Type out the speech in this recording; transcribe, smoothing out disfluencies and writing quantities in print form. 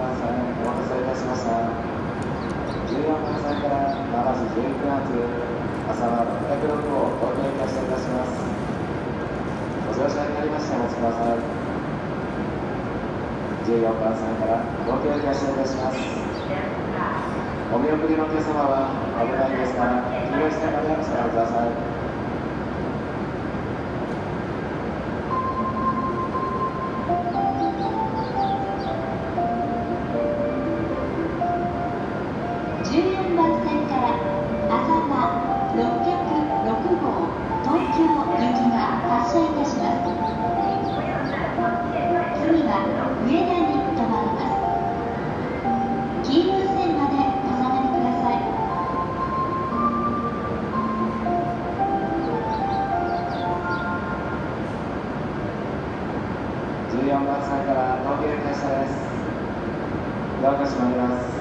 番線お待たせいたしました。14番線から7時19発、朝は606をご提供していたします。ご乗車になりましてお待ちください。14番線からご提供していたします。お見送りのお客様は危ないですから、黄色い線までお下がりください。 14番線から朝間606号東京行きが発車いたします。次は上田に停まります。黄色い線までお下がりください。 14番線から東京行き発車です。ドアが閉まります。